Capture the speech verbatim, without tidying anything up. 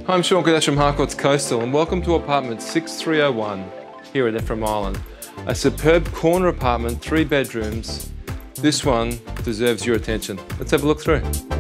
Hi, I'm Sean Kadesh from Harcourt's Coastal and welcome to apartment six three oh one here at Ephraim Island. A superb corner apartment, three bedrooms. This one deserves your attention. Let's have a look through.